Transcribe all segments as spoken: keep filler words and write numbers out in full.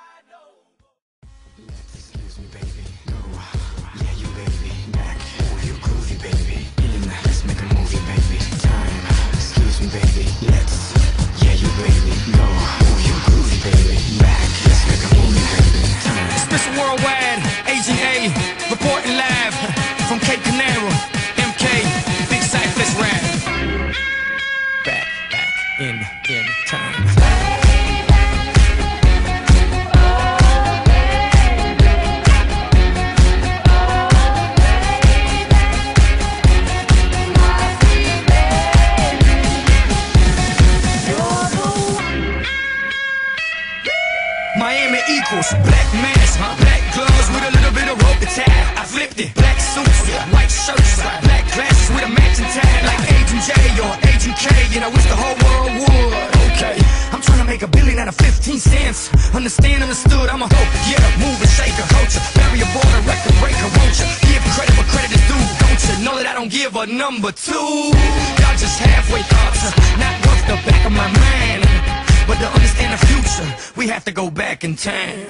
Excuse me, baby. No, yeah, you baby. Back, oh, you groovy, baby. In, let's make a movie, baby. Time, excuse me, baby. Let's, yeah, you baby. No, oh, you groovy, baby. Back, let's make a movie, baby. Time. Special Worldwide, Agent A, reporting live from Cape Canaveral. M K, Big Cypress Rap. Back, back, in, in time. Miami equals black mask, black gloves with a little bit of rope to tie. I flipped it, black suits, white shirts, black glasses with a matching tie. Like Agent J or Agent K, and I wish the whole world would. Okay, I'm trying to make a billion out of fifteen cents. Understand, understood, I'm a hope, yeah, move and shake a culture. Bury a border, record breaker, won't you? Give credit where credit is due, don't you? Know that I don't give a number two. Y'all just halfway thoughts, not worth the back of my mind. But to understand the future, we have to go back in time.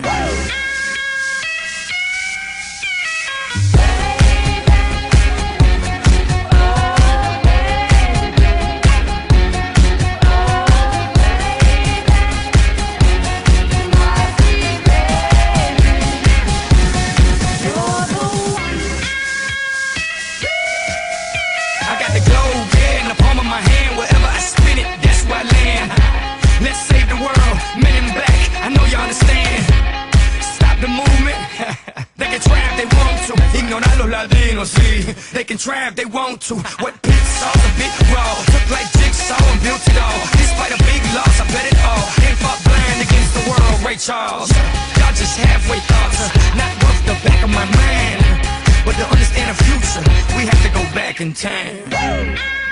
I got the globe, yeah, in the palm of my hand. Wherever I spin it, that's where I land. Let's save the world, men in black, I know you understand. Stop the movement, they can try if they want to. Ignorar los latinos, sí, they can try if they want to. What pits off a bit raw, took like jigsaw and built it all. Despite a big loss, I bet it all. Ain't fought blind against the world, Ray Charles. Y'all just halfway thoughts, not worth the back of my mind. But to understand the future, we have to go back in time.